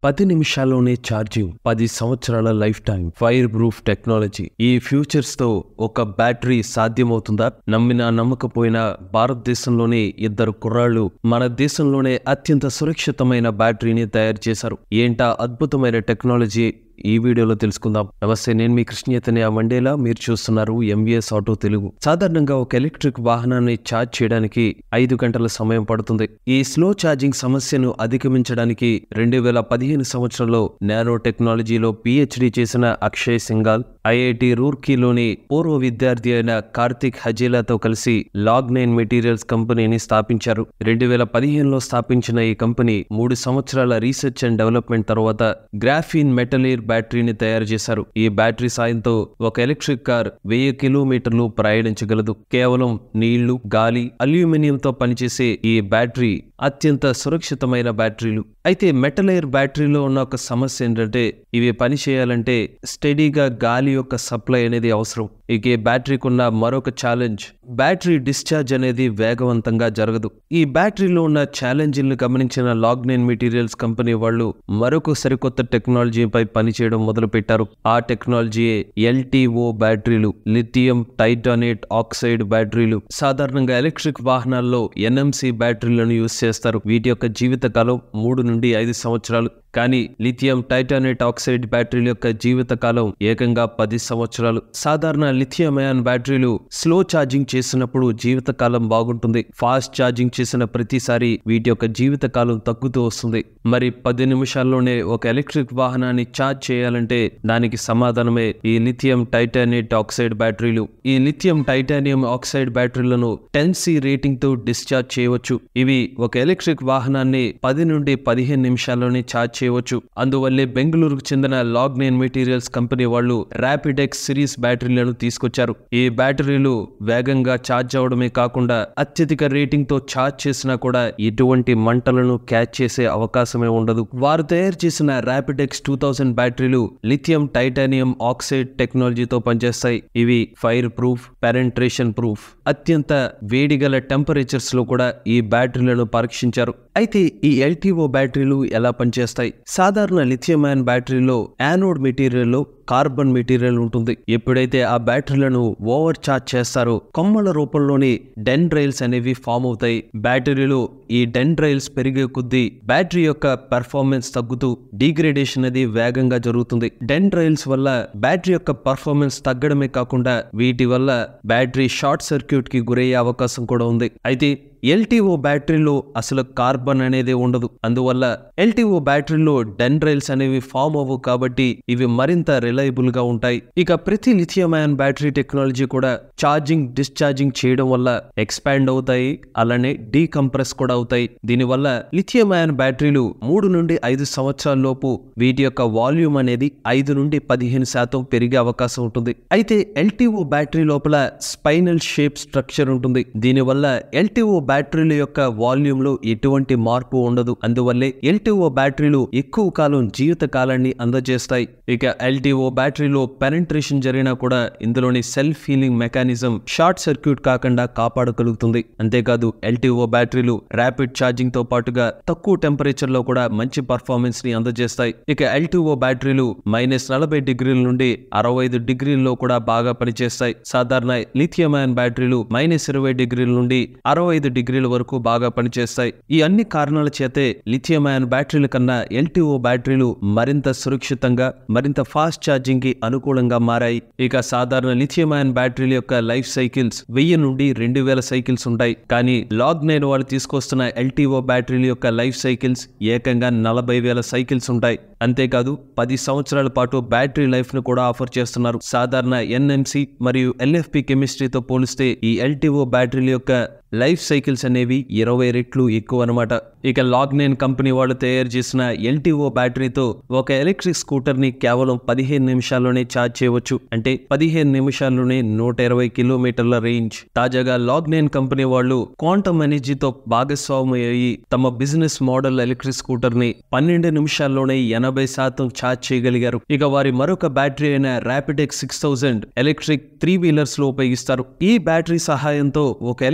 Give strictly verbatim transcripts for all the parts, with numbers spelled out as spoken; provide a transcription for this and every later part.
పది నిమిషాల్లోనే ఛార్జింగ్, పది సంవత్సరాల life time, fire proof technology. ఈ ఫ్యూచర్స్ తో ఒక బ్యాటరీ సాధ్యమవుతుందా? నమ్మినా నమ్మకపోయినా భారతదేశంలోనే ఇద్దరు కుర్రాళ్ళు మన దేశంలోనే అత్యంత సురక్షితమైన బ్యాటరీని తయారు చేశారు. ఏంటా అద్భుతమైన టెక్నాలజీ ఈ వీడియోలో తెలుసుకుందాం. నమస్తే, నేను మీ కృష్ణ చైతన్య మండేలా. మీరు చూస్తున్నారు ఎంవీఎస్ ఆటో తెలుగు. సాధారణంగా ఒక ఎలక్ట్రిక్ వాహనాన్ని ఛార్జ్ చేయడానికి ఐదు గంటల సమయం పడుతుంది. ఈ స్లో ఛార్జింగ్ సమస్యను అధిగమించడానికి రెండు వేల పదిహేను సంవత్సరంలో నానో టెక్నాలజీలో పిహెచ్డి చేసిన అక్షయ్ సింఘాల్ ఐఐటి రూర్కీలోని పూర్వ విద్యార్థి అయిన కార్తిక్ హజేలాతో కలిసి లాగ్ నైన్ మెటీరియల్స్ కంపెనీని స్థాపించారు. రెండు వేల పదిహేనులో స్థాపించిన ఈ కంపెనీ మూడు సంవత్సరాల రీసెర్చ్ అండ్ డెవలప్మెంట్ తర్వాత గ్రాఫీన్ మెటలీర్ బ్యాటరీని తయారు చేశారు. ఈ బ్యాటరీ సాయంతో ఒక ఎలక్ట్రిక్ కార్ వెయ్యి కిలోమీటర్లు ప్రయాణించగలదు. కేవలం నీళ్లు, గాలి, అల్యూమినియంతో పనిచేసే ఈ బ్యాటరీ అత్యంత సురక్షితమైన బ్యాటరీలు. అయితే మెటలైర్ బ్యాటరీలో ఉన్న ఒక సమస్య ఏంటంటే ఇవి పనిచేయాలంటే స్టడీగా గాలి యొక్క సప్లై అనేది అవసరం. ఇక ఈ బ్యాటరీకి ఉన్న మరొక ఛాలెంజ్, బ్యాటరీ డిశ్చార్జ్ అనేది వేగవంతంగా జరగదు. ఈ బ్యాటరీలో ఉన్న ఛాలెంజ్లను గమనించిన లాగ్ నైన్ మెటీరియల్స్ కంపెనీ వాళ్ళు మరొక సరికొత్త టెక్నాలజీపై పనిచేయడం మొదలుపెట్టారు. ఆ టెక్నాలజీయే ఎల్టీఓ బ్యాటరీలు, లిథియం టైటానేట్ ఆక్సైడ్ బ్యాటరీలు. సాధారణంగా ఎలక్ట్రిక్ వాహనాల్లో ఎన్ఎంసి బ్యాటరీలను యూజ్ చేస్తారు. వీటి యొక్క జీవితకాలం మూడు నుండి ఐదు సంవత్సరాలు. కానీ లిథియం టైటానేట్ ఆక్సైడ్ బ్యాటరీల యొక్క జీవితకాలం ఏకంగా పది సంవత్సరాలు. సాధారణ లిథియం అయాన్ బ్యాటరీలు స్లో ఛార్జింగ్ చేసినప్పుడు జీవితకాలం బాగుంటుంది. ఫాస్ట్ ఛార్జింగ్ చేసిన ప్రతిసారి వీటి యొక్క జీవితకాలం తగ్గుతూ వస్తుంది. మరి పది నిమిషాల్లోనే ఒక ఎలక్ట్రిక్ వాహనాన్ని ఛార్జ్ చేయాలంటే దానికి సమాధానమే ఈ లిథియం టైటానేట్ ఆక్సైడ్ బ్యాటరీలు. ఈ లిథియం టైటానియం ఆక్సైడ్ బ్యాటరీలను టెన్ సి రేటింగ్ తో డిశ్చార్జ్ చేయవచ్చు. ఇవి ఒక ఎలక్ట్రిక్ వాహనాన్ని పది నుండి పదిహేను నిమిషాల్లోనే ఛార్జ్ చేయవచ్చు. అందువల్లే బెంగళూరుకు చెందిన లాగ్ నైన్ మెటీరియల్స్ కంపెనీ వాళ్ళు ర్యాపిడెక్స్ సిరీస్ బ్యాటరీలను తీసుకొచ్చారు. ఈ బ్యాటరీలు వేగంగా ఛార్జ్ అవడమే కాకుండా అత్యధిక రేటింగ్ తో ఛార్జ్ చేసినా కూడా ఎటువంటి మంటలను క్యాచ్ చేసే అవకాశమే ఉండదు. వారు తయారు చేసిన ర్యాపిడెక్స్ టూ థౌసండ్ బ్యాటరీలు లిథియం టైటానియం ఆక్సైడ్ టెక్నాలజీతో పనిచేస్తాయి. ఇవి ఫైర్ ప్రూఫ్, పెనెట్రేషన్ ప్రూఫ్. అత్యంత వేడిగల టెంపరేచర్స్ లో కూడా ఈ బ్యాటరీలను పరీక్షించారు. అయితే ఈ ఎల్టీఓ బ్యాటరీలు ఎలా పనిచేస్తాయి? సాధారణ లిథియం అయాన్ బ్యాటరీలో యానోడ్ మెటీరియల్లో కార్బన్ మెటీరియల్ ఉంటుంది. ఎప్పుడైతే ఆ బ్యాటరీలను ఓవర్ ఛార్జ్ చేస్తారో కొమ్మల రూపంలోని డెండ్రైల్స్ అనేవి ఫామ్ అవుతాయి. బ్యాటరీలో ఈ డెండ్రైల్స్ పెరిగే కొద్దీ బ్యాటరీ యొక్క పెర్ఫార్మెన్స్ తగ్గుతూ డిగ్రేడేషన్ అనేది వేగంగా జరుగుతుంది. డెండ్రైల్స్ వల్ల బ్యాటరీ యొక్క పర్ఫార్మెన్స్ తగ్గడమే కాకుండా వీటి వల్ల బ్యాటరీ షార్ట్ సర్క్యూట్ కి గురయ్యే అవకాశం కూడా ఉంది. అయితే ఎల్టీఓ బ్యాటరీలో అసలు కార్బన్ అనేది ఉండదు. అందువల్ల ఎల్టీఓ బ్యాటరీలో డెండ్రైల్స్ అనేవి ఫామ్ అవ్వవు. కాబట్టి ఇవి మరింత రిలయబుల్ గా ఉంటాయి. ఇక ప్రతి లిథియం అయాన్ బ్యాటరీ టెక్నాలజీ కూడా ఛార్జింగ్, డిశ్చార్జింగ్ చేయడం వల్ల ఎక్స్పాండ్ అవుతాయి, అలానే డీకంప్రెస్ కూడా అవుతాయి. దీనివల్ల లిథియం అయాన్ బ్యాటరీలు మూడు నుండి ఐదు సంవత్సరాల లోపు వీటి యొక్క వాల్యూమ్ అనేది ఐదు నుండి పదిహేను శాతం పెరిగే అవకాశం ఉంటుంది. అయితే ఎల్టీఓ బ్యాటరీ లోపల స్పైనల్ షేప్ స్ట్రక్చర్ ఉంటుంది. దీనివల్ల ఎల్టీఓ బ్యాటరీల యొక్క వాల్యూమ్ లో ఎటువంటి మార్పు ఉండదు. అందువల్లే ఎల్టీఓ బ్యాటరీలు ఎక్కువ కాలం జీవిత కాలాన్ని అందజేస్తాయి. ఇక ఎల్టీఓ బ్యాటరీలో పెనెట్రేషన్ జరిగినా కూడా ఇందులోని self healing mechanism short circuit కాకుండా కాపాడగలుగుతుంది. అంతేకాదు ఎల్టీఓ బ్యాటరీలు ర్యాపిడ్ ఛార్జింగ్ తో పాటుగా తక్కువ టెంపరేచర్ లో కూడా మంచి పర్ఫార్మెన్స్ ని అందజేస్తాయి. ఇక ఎల్టీఓ బ్యాటరీలు మైనస్ నలభై డిగ్రీల నుండి అరవై ఐదు డిగ్రీల్లో కూడా బాగా పనిచేస్తాయి. సాధారణ లిథియం అయాన్ బ్యాటరీలు మైనస్ ఇరవై డిగ్రీల నుండి అరవై ఐదు డిగ్రీల వరకు బాగా పనిచేస్తాయి. ఈ అన్ని కారణాల చేతే లిథియం అయాన్ బ్యాటరీల కన్నా ఎల్టీఓ బ్యాటరీలు మరింత సురక్షితంగా, మరింత ఫాస్ట్ ఛార్జింగ్ కి అనుకూలంగా మారాయి. ఇక సాధారణ లిథియం అయాన్ బ్యాటరీల యొక్క లైఫ్ సైకిల్స్ వెయ్యి నుండి రెండు వేల సైకిల్స్ ఉంటాయి. కానీ లాగ్ నైన్ వాళ్ళు తీసుకొస్తున్న ఎల్టీఓ బ్యాటరీల యొక్క లైఫ్ సైకిల్స్ ఏకంగా నలభై వేల సైకిల్స్ ఉంటాయి. అంతేకాదు పది సంవత్సరాల పాటు బ్యాటరీ లైఫ్ ను కూడా ఆఫర్ చేస్తున్నారు. సాధారణ ఎన్ఎంసి మరియు ఎల్ఎఫ్పి కెమిస్ట్రీతో పోలిస్తే ఈ ఎల్టీఓ బ్యాటరీల యొక్క లైఫ్ సైకిల్స్ అనేవి ఇరవై రెట్లు ఎక్కువ అనమాట. ఇక లాగ్ నైన్ కంపెనీ వాళ్ళు తయారు చేసిన ఎల్టీఓ బ్యాటరీతో ఒక ఎలక్ట్రిక్ స్కూటర్ ని కేవలం పదిహేను నిమిషాల్లోనే ఛార్జ్ చేయవచ్చు. అంటే పదిహేను నిమిషాల్లోనే నూట ఇరవై కిలోమీటర్ల రేంజ్. తాజాగా లాగ్ నైన్ కంపెనీ వాళ్ళు క్వాంటమ్ ఎనర్జీతో భాగస్వామి అయ్యి తమ బిజినెస్ మోడల్ ఎలక్ట్రిక్ స్కూటర్ ని పన్నెండు నిమిషాల్లోనే ఎనభై శాతం ఛార్జ్ చేయగలిగారు. ఇక వారి మరొక బ్యాటరీ అయిన Rapidex six thousand electric three wheelers లో ఉపయోగిస్తారు. ఈ బ్యాటరీ సహాయంతో ఒక ఎలక్ట్రిక్ కార్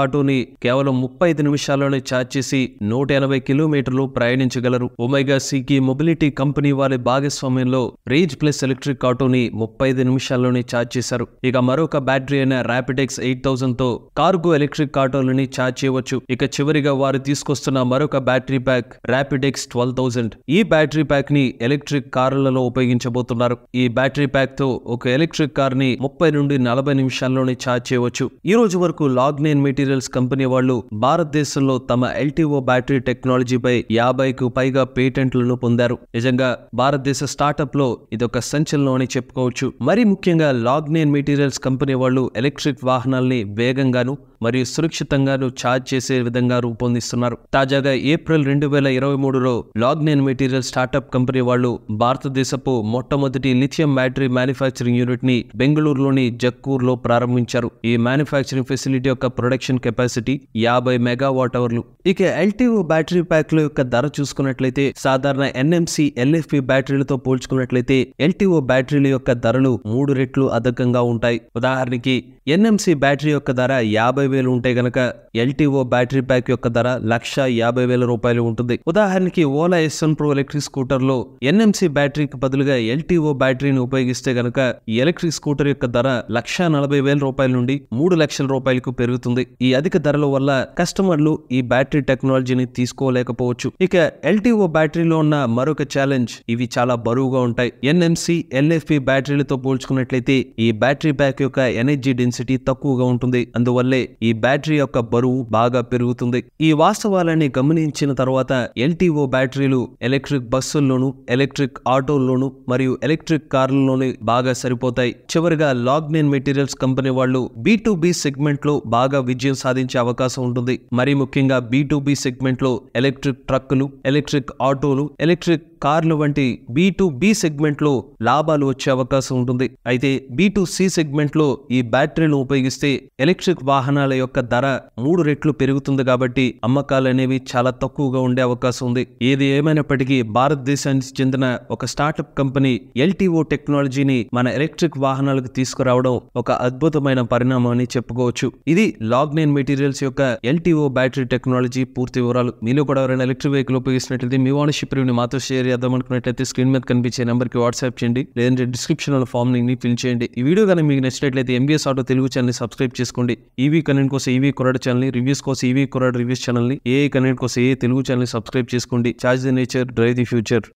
ఆటోని కేవలం ముప్పై ఐదు నిమిషాల్లోనే ఛార్జ్ చేసి నూట ఎనభై కిలోమీటర్లు ప్రయాణించగలరు. ఒమేగా సికి మొబిలిటీ కంపెనీ వారి భాగస్వామ్యంలో రేజ్ ప్లస్ ఎలక్ట్రిక్ ఆటోని ముప్పై ఐదు నిమిషాల్లోనే ఛార్జ్ చేశారు. ఇక మరొక బ్యాటరీ అయిన ర్యాపిడెక్స్ ఎయిట్ థౌసండ్ తో కార్గో ఎలక్ట్రిక్ ఆటోలని ఛార్జ్ చేయవచ్చు. ఇక చివరిగా వారు తీసుకొస్తున్న మరొక battery pack Rapidex twelve thousand. ఈ బ్యాటరీ ప్యాక్ ని ఎలక్ట్రిక్ కార్లలో ఉపయోగించబోతున్నారు. ఈ బ్యాటరీ ప్యాక్ తో ఒక ఎలక్ట్రిక్ కార్ ని ముప్పై నుండి నలభై నిమిషాల్లోనే ఛార్జ్ చేయవచ్చు. ఈ రోజు వరకు లాగ్ నైన్ మెటీరియల్స్ కంపెనీ వాళ్ళు భారతదేశంలో తమ ఎల్టీఓ బ్యాటరీ టెక్నాలజీపై యాభైకు పైగా పేటెంట్లను పొందారు. నిజంగా భారతదేశ స్టార్టప్ లో ఇదొక సంచలనం అని చెప్పుకోవచ్చు. మరి ముఖ్యంగా లాగ్ నైన్ మెటీరియల్స్ కంపెనీ వాళ్ళు ఎలక్ట్రిక్ వాహనాల్ని వేగంగాను మరియు సురక్షితంగాను ఛార్జ్ చేసే విధంగా రూపొందిస్తున్నారు. తాజాగా ఏప్రిల్ రెండు వేల ఇరవై మూడులో Log nine material startup company వాళ్ళు భారతదేశపు మొట్టమొదటి లిథియం బ్యాటరీ మ్యానుఫ్యాక్చరింగ్ యూనిట్ ని బెంగళూరులోని జక్కూర్ లో ప్రారంభించారు. ఈ మ్యానుఫ్యాక్చరింగ్ ఫెసిలిటీ యొక్క ప్రొడక్షన్ కెపాసిటీ యాభై మెగావాట్ అవర్లు. ఇక ఎల్టీఓ బ్యాటరీ ప్యాక్ల యొక్క ధర చూసుకున్నట్లయితే సాధారణ ఎన్ఎంసి ఎల్ఎఫ్పి బ్యాటరీలతో పోల్చుకున్నట్లయితే ఎల్టీఓ బ్యాటరీల యొక్క ధరలు మూడు రెట్లు అధికంగా ఉంటాయి. ఉదాహరణకి ఎన్ఎంసి బ్యాటరీ యొక్క ధర యాభై వేలు ఉంటే గనక ఎల్టీఓ బ్యాటరీ ప్యాక్ యొక్క ధర లక్ష యాభై వేల రూపాయలు ఉంటుంది. ఉదాహరణకి Ola S one pro electric scooter లో ఎన్ఎంసి బ్యాటరీకి బదులుగా ఎల్టీఓ బ్యాటరీని ఉపయోగిస్తే గనక ఈ ఎలక్ట్రిక్ స్కూటర్ యొక్క ధర లక్ష నలభై వేల రూపాయల నుండి మూడు లక్షల రూపాయలకు పెరుగుతుంది. ఈ అధిక ధరల వల్ల కస్టమర్లు ఈ బ్యాటరీ టెక్నాలజీని తీసుకోలేకపోవచ్చు. ఇక ఎల్టీఓ బ్యాటరీలో ఉన్న మరొక ఛాలెంజ్, ఇవి చాలా బరువుగా ఉంటాయి. ఎన్ఎంసి ఎల్ఎఫ్పి బ్యాటరీలతో పోల్చుకున్నట్లయితే ఈ బ్యాటరీ ప్యాక్ యొక్క ఎనర్జీ డెన్సిటీ తక్కువగా ఉంటుంది. అందువల్లే ఈ బ్యాటరీ యొక్క బరువు బాగా పెరుగుతుంది. ఈ వాస్తవాలని గమనించిన తర్వాత ఎల్టీఓ బ్యాటరీలు ఎలక్ట్రిక్ బస్సుల్లోనూ ఎలక్ట్రిక్ ఆటోల్లోనూ మరియు ఎలక్ట్రిక్ కార్లలోనూ బాగా సరిపోతాయి. చివరిగా లాగ్ నైన్ మెటీరియల్స్ కంపెనీ వాళ్ళు బి టు బి సెగ్మెంట్ లో బాగా విజయం సాధించే అవకాశం ఉంటుంది. మరి ముఖ్యంగా బి టు బి సెగ్మెంట్ లో ఎలక్ట్రిక్ ట్రక్కులు, ఎలక్ట్రిక్ ఆటోలు, ఎలక్ట్రిక్ కార్లు వంటి బి టు బి సెగ్మెంట్ లో లాభాలు వచ్చే అవకాశం ఉంటుంది. అయితే బి టు సి సెగ్మెంట్ లో ఈ బ్యాటరీలను ఉపయోగిస్తే ఎలక్ట్రిక్ వాహనాల యొక్క ధర మూడు రెట్లు పెరుగుతుంది. కాబట్టి అమ్మకాలు అనేవి చాలా తక్కువగా ఉండే అవకాశం ఉంది. ఏది ఏమైనప్పటికీ భారతదేశానికి చెందిన ఒక స్టార్టప్ కంపెనీ ఎల్టీఓ టెక్నాలజీని మన ఎలక్ట్రిక్ వాహనాలకు తీసుకురావడం ఒక అద్భుతమైన పరిణామం అని చెప్పుకోవచ్చు. ఇది లాగ్ నైన్ మెటీరియల్స్ యొక్క ఎల్టీఓ బ్యాటరీ టెక్నాలజీ పూర్తి వివరాలు. మీలో కూడా ఎవరైనా ఎలక్ట్రిక్ వెహికల్ ఉపయోగిస్తున్నట్లయితే మీ ఓనర్షిప్ రివ్యూని మాతో షేర్ చేద్దాం అనుకున్నట్లయితే స్క్రీన్ మీద కనిపించే నెంబర్ కి వాట్సాప్ చేయండి, లేదంటే డిస్క్రిప్షన్ లో ఫామ్ ని ఫిల్ చేయండి. ఈ వీడియో కానీ మీకు నచ్చినట్లయితే ఎంబీఎస్ ఆటో తెలుగు ఛానల్ ని సబ్స్క్రైబ్ చేసుకోండి. ఈవీ కంటెంట్ కోసం ఈవీ కుర్రాడు ఛానల్ ని, రివ్యూస్ కోసం ఈవీ కుర్రాడు రివ్యూస్ ఛానల్ ని, ఏఐ కంటెంట్ కోసం ఏ తెలుగు ఛానల్ ని సబ్స్క్రైబ్ చేసుకోండి. Charge the nature, drive the future.